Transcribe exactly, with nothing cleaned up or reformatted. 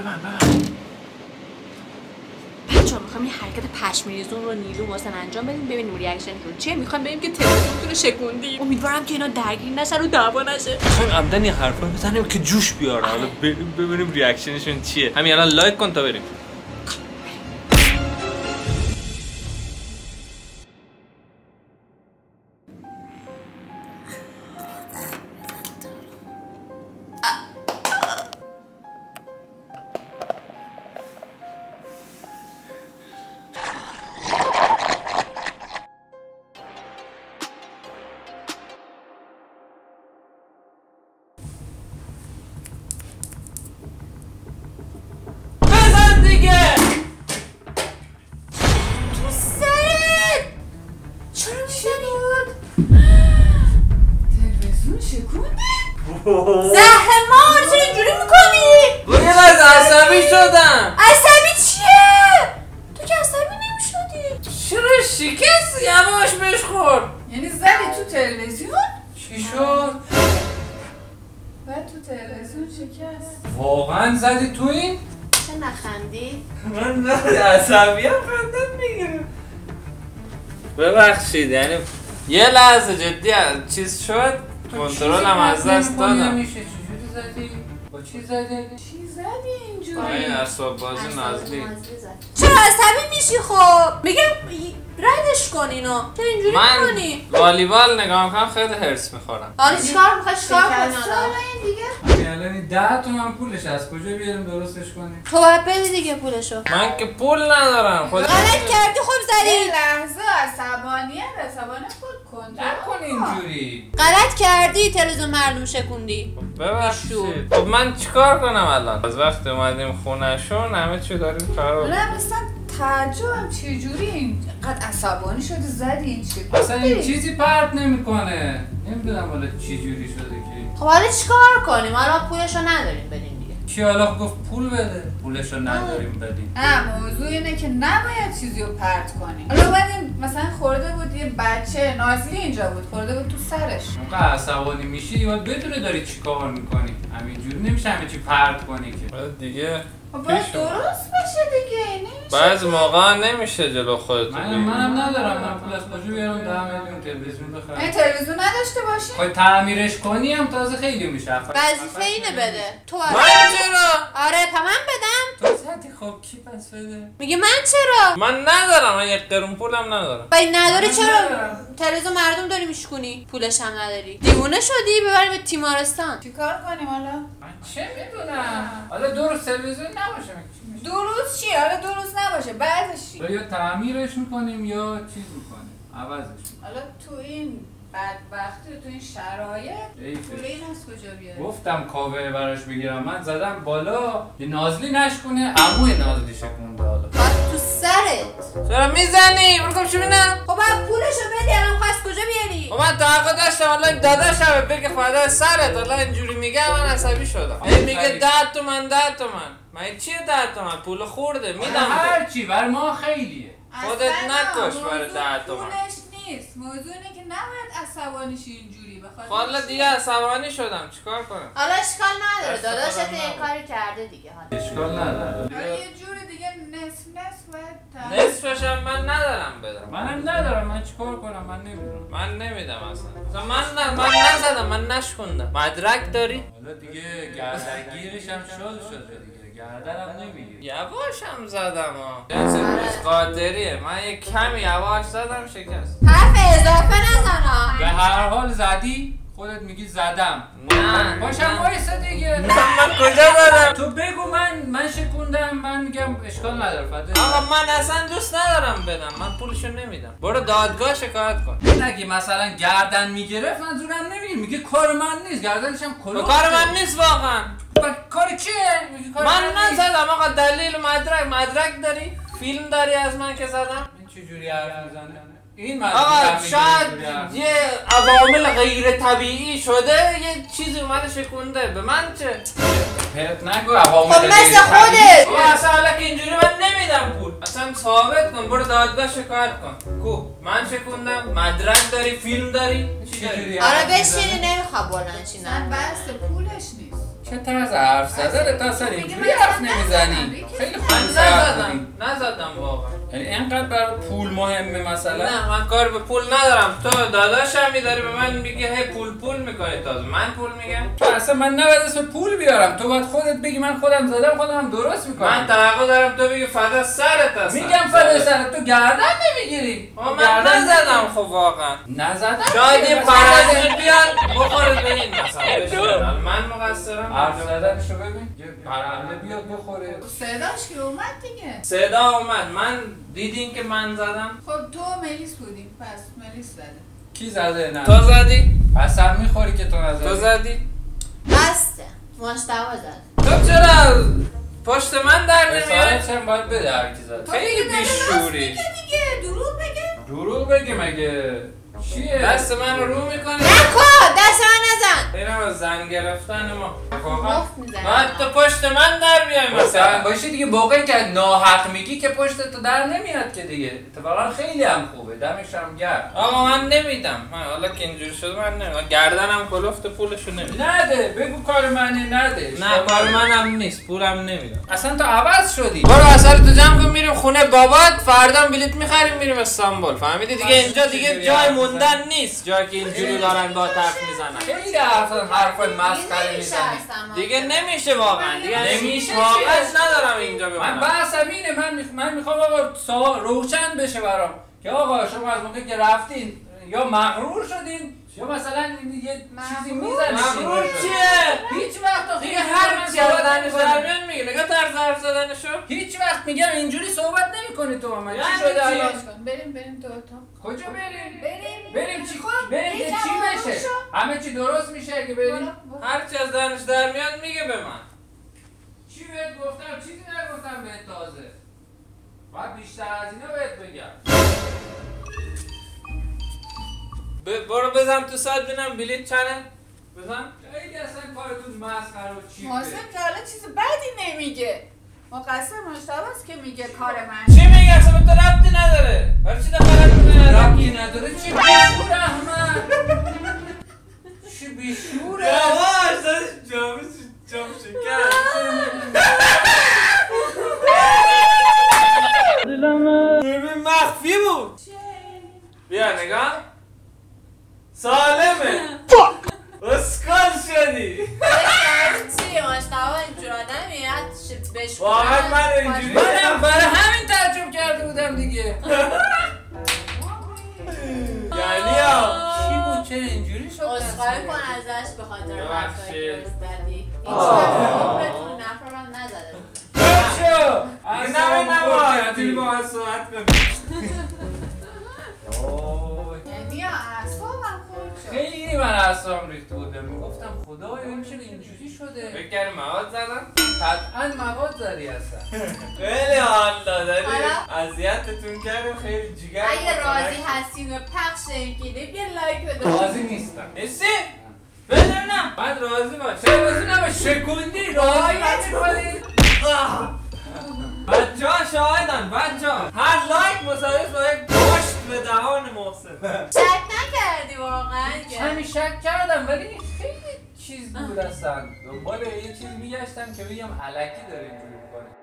بچه‌ها می‌خوام این حرکت پشم‌ریزون رو نیلو واسه انجام بدیم ببینیم ریاکشنشون چیه. می‌خوام ببینیم که تلویزیونتون رو شکوندیم. امیدوارم که اینا درگیر نشن و دعوا نشه. می‌خوایم عمدن این حرفا رو بزنیم که جوش بیاره. حالا بریم ببینیم ریاکشنشون چیه. همین الان لایک کن تا بریم. زهرمار چرا اینجوری میکنی؟ بوی از عصبی شدم. عصبی چیه؟ تو که عصبی نمیشدی. چرا شکست یواش بهش خورد؟ یعنی زدی تو تلویزیون؟ چی شد؟ بعد تو تلویزیون شکست. واقعا زدی تو این؟ چه نخندی؟ من نه عصبی هم خندم میگیره. ببخشید یعنی یه لحظه جدی چیز شد کنترل هم از دست دادم. نمیشه چجوری زدی؟ با چی زدی؟ چی زدی اینجوری؟ این اعصاب بازی نازلی. چرا عصبی میشی خب؟ میگم ردش کن اینو. چرا اینجوری میکنی؟ من والیبال نگاه میکنم خیلی هرس میخورم. حالا چیکار میخوای چیکار کنی حالا؟ این دیگه؟ الان ده تومن پولش از کجا بیاریم درستش کنیم؟ تو باید بدی دیگه پولشو. من که پول ندارم. خود غلط کردی خب زدی. یه لحظه عصبانیت عصبانیت خود کنترل نکن اینجوری. غلط کردی تلویزیون مردم شکوندی. ببخشید. خب من چیکار کنم الان؟ از وقت اومدیم خونه‌شون همه چی داریم خراب. نه مثلا تعجبم چجوری اینقدر عصبانی شدی زدی این چی؟ اصلا این چیزی پرت نمیکنه. نمیدونم حالا چی جوری شده که. خب حالا چیکار کنیم؟ حالا پولشو نداریم بدیم دیگه. کی حالا گفت پول بده؟ پولشو نداریم بدیم. نه موضوع اینه که نباید چیزی رو پرت کنی. حالا بعد این مثلا خورده بود یه بچه نازلی اینجا بود خورده بود تو سرش. موقع عصبانی میشی باید بدونه داری چی کار میکنی. همینجوری نمیشه همه چی پرت کنی که. دیگه خب باید درست بشه دیگه نمیشه. بعض موقع نمیشه جلو خودت. من منم ندارم. من پول از کجا بیارم ده میلیون تلویزیون بخرم. این تلویزیون نداشته باشی؟ خواهی تعمیرش کنی هم تازه خیلی میشه. وظیفه اینه بده. تو من چرا؟ آره پا من بدم. تو زدی خب کی پس بده؟ میگه من چرا؟ من ندارم. من یک قرون پولم ندارم. با این نداره من چرا؟ ندارم. تلویزیون مردم داری میشکونی پولش هم نداری. دیوونه شدی ببریم به تیمارستان. چیکار کنیم حالا؟ من چه میدونم. حالا درست تلویزیون نباشه. درست چی؟ حالا درست نباشه بعدش چی؟ یا تعمیرش میکنیم یا چیز میکنیم عوضش میکنیم. حالا تو این بدبختی تو این شرایط پول این از کجا بیاری؟ گفتم کاوه براش بگیرم من زدم بالا یه نازلی نشکنه عموی نازلی شکونده حالا تو سرت. چرا میزنی؟ برو چی بینم؟ خب باید پولشو بدی الان خواست کجا بیاری؟ خب من توقع داشتم حالا داداشم بگه فایده سرت. حالا اینجوری میگه من عصبی شدم. این میگه ده تومن ده تومن. من چیه ده تومن؟ پول خورده میدم. هر چی بر ما خیلیه. خودت نکش برای ده تومن. پولش نیست. موضوع اینه که نباید عصبانی شی اینجوری بخاطر. حالا دیگه عصبانی شدم چیکار کنم؟ حالا اشکال نداره دست داداشت خودم این نبود. کاری کرده دیگه حالا. اشکال نداره. حالا یه جوری دیگه نصف نصف باید نصفش هم من ندارم بدم. منم ندارم. من چیکار کنم من نمیدونم. من نمیدم اصلا. مثلا من نه من نزدم من نشکوندم. مدرک داری؟ حالا دیگه گردنگیرش هم شل شده دیگه. گردنم نمیگیره. یواش هم زدم ها. جنس روز قادریه. من یه کمی یواش زدم شکست. حرف اضافه نزن. به هر حال زدی خودت میگی زدم. نه باشم وایسا دیگه. من کجا دادم؟ تو بگو من من شکوندم من میگم اشکال نداره فدا. آقا من اصلا دوست ندارم بدم. من پولشو نمیدم. برو دادگاه شکایت کن. نگی مثلا گردن میگرفت منظورم نمیگی میگه کار من نیست گردنش هم کلوف. کار من نیست واقعا. کار چیه؟ میگی کار من نیست. نزدم آقا دلیل مدرک مدرک داری؟ فیلم داری از من که زدم؟ این چجوری حرف میزنه؟ این آقا شاید یه عوامل غیر طبیعی شده یه چیزی اومده شکونده. به من چه؟ پرت نگو عوامل خب مثل خودت. آقا اصلا حالا که اینجوری من نمیدم پول. اصلا ثابت کن. برو دادگاه شکایت کن. کو من شکوندم. مدرک داری؟ فیلم داری؟ چی داری؟ آره بشینی نمیخواد بلند چی نه نه. بس پولش نیست. چه طرز حرف زدن تا اصلا اینجوری حرف نمیزنی. خیلی من خوب حرف نزدم نزدم واقعا. یعنی اینقدر برای پول مهمه مثلا؟ نه من کار به پول ندارم. تو داداشم میداری به من میگه هی پول پول میکنی تازه من پول میگم. تو اصلا من نباید اسم پول بیارم. تو باید خودت بگی من خودم زدم خودم درست میکنم. من توقع دارم تو بگی فدا سرت هستم. میگم فدا سرت. تو گردن نمیگیری. من نزدم خب واقعا. نزدم. شاید این پرنده بیاد بخوره به این مثلا. من مقصرم. حرف زدنشو ببین. یه پرنده بیاد بخوره. صداش که اومد دیگه. صدا اومد. من دیدین که من زدم. خب تو ملیس بودیم پس ملیس زده. کی زده نه؟ تو زدی؟ قسم میخوری که تو نزدی؟ تو زدی؟ بسته مشتبه زد. تو چرا پشت من در نمیاد؟ بسارت هم باید بده هر کی زد. خیلی بیشوری. دیگه دیگه دروغ بگه. دروغ بگه مگه چیه؟ دست من رو رو میکنی؟ نکن دست من نزن. اینم از زن گرفتن ما. مفت میزنی. باید تو پشت من در بیای مثلا مثلا. باشه دیگه موقعی که ناحق میگی که پشت تو در نمیاد که دیگه. اتفاقا خیلی هم خوبه. دمش هم گرم. آقا من نمیدم. من حالا که اینجوری شده من نمیدم. گردنم کلفت پولشو نمیدم. نده بگو کار منه نده. نه کار منم نیست. پولم نمیدم. اصلا تو عوض شدی. برو اصلا تو جمع کن میریم خونه بابات. فردا بلیط میخریم میریم استانبول. فهمیدی دیگه اینجا دیگه جای موندن نیست. جایی که اینجوری دارن با حرف میزنن. خیلی حرف حرفای مسخره میزنی. دیگه نمیشه واقعا. دیگه نمیشه واقعا چیه؟ ندارم اینجا من بمونم. بحثم اینه من میخ... من میخوام آقا سا... روشن بشه برام که آقا شما از موقعی که رفتین یا مغرور شدین یا مثلا یه چیزی میزنید. مغرور چیه؟ هیچ وقت آخه دیگه اینجوری هر من چی صحبت آدم نمی‌کنم. درمیان میگه. نگاه طرز حرف زدنشو. هیچ وقت میگم اینجوری صحبت نمی‌کنی تو با من. چی یعنی شده چی؟ الان؟ بریم بریم تو اتاق. کجا بریم؟ بریم. بریم چی خب، بریم که یکم چی آروم بشه؟ شو. همه چی درست میشه اگه بریم. برو، برو. هر چی از دهنش در میاد میگه به من. چی بهت گفتم چیزی نگفتم بهت تازه. باید بیشتر از اینا بهت بگم. ب- برو بزن تو سایت ببینم بلیط چنده. بزن. خیلی اصلا کارتون مسخره و چیپه. محسن که حالا چیز بدی نمیگه. مقصر مشتبه است که میگه کار من. چی میگه اصلا به تو ربطی نداره. برای چی دخالت میکنه؟ ربطی نداره چی بیشور احمد. چی بیشوره. یواش داشت جامعه جام شکر. ببین مخفی بود. بیا نگاه. سالمه. اسکال شدی. چی مشتبه اینجور آدم میاد بهش واقعا من اینجوری منم برای همین تعجب کرده بودم دیگه. یعنی یا چی بود چرا اینجوری شد؟ اسخای کن ازش به خاطر ببخشید. حرفایی که بدی هیچ عمرتون نفرم نزده بچه این نمی نباید توی با من صحبت کنی. یعنی اعصابم خورد شد. خیلی من اعصابم ریخته بودم میگفتم خدایا این چرا اینجوری شده؟ فکر کردی مواد زدم؟ قطعا مواد زدی هستن. خیلی حال دادنی. حالا؟ اذیتتون کردم خیلی جگر. اگه راضی هستین و پخش این کلیپ یه لایک بده راضی نیستم. نیستی؟ بدونم من راضی چه باشم. راضی نباش شکوندی راضی نمی‌کنی؟ بچه ها شاهدن بچه ها. هر لایک مساوی با یک گوشت به دهان محسن. شک نکردی واقعا همین شک کردم ولی خیلی چیز بود اصلا دنبال یه چیز میگشتم که بگم الکی داره اینجوری میکنه.